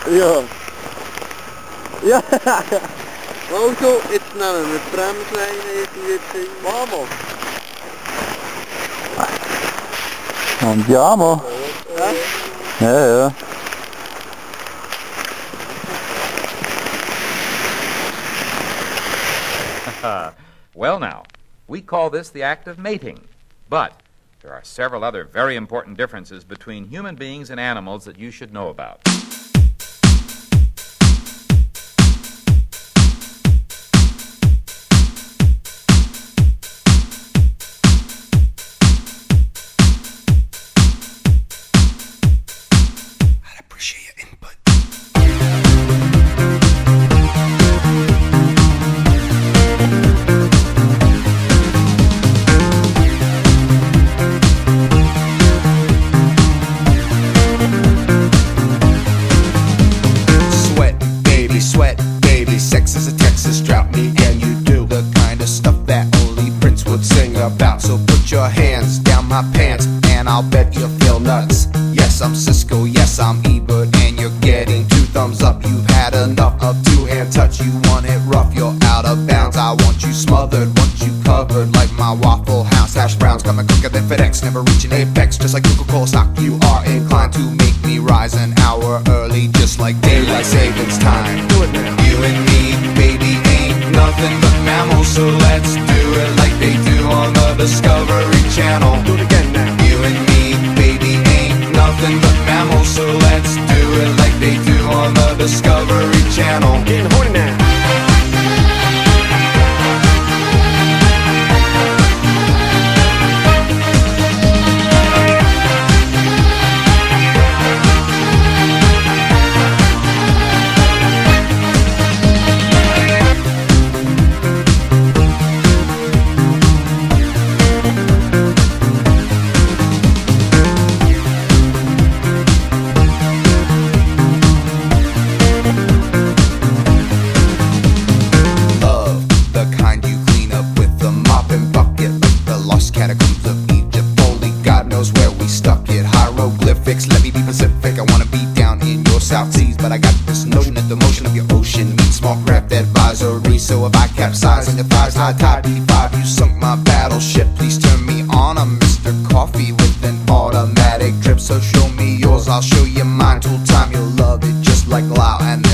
Ja. Ja. Auto, jetzt nehmen wir die Bremsleine irgendwie. Vamos. Andiamo. Ja. Well now, we call this the act of mating, but there are several other very important differences between human beings and animals that you should know about. I'd appreciate your input. Sweat, baby, sex is a Texas drought. Me and you do the kind of stuff that only Prince would sing about. So put your hands down my pants and I'll bet you feel nuts. Yes, I'm Cisco, yes, I'm Ebert, and you're getting 2 thumbs up. You've had enough of 2-hand touch. You want it rough, you're out of bounds. I want you smothered, want you covered like my Waffle House hash browns. Coming quicker than FedEx, never reaching apex. Just like Coca-Cola stock, you are inclined to make me rise an hour early, just like daylight savings time. Do it now. You and me, baby, ain't nothing but mammals, so let's do it like they do on the Discovery Channel. Do it again now. You and me, baby, ain't nothing but mammals, so let's do it like they do on the Discovery Channel. Getting horny now. Catacombs of Egypt, only God knows where we stuck it. Hieroglyphics, let me be Pacific. I wanna be down in your South Seas, but I got this notion that the motion of your ocean meets small craft advisory. So if I capsize on your thighs, high tide B5, you sunk my battleship. Please turn me on. I'm Mr. Coffee with an automatic drip. So show me yours, I'll show you mine. Tool time, you'll love it just like Lao and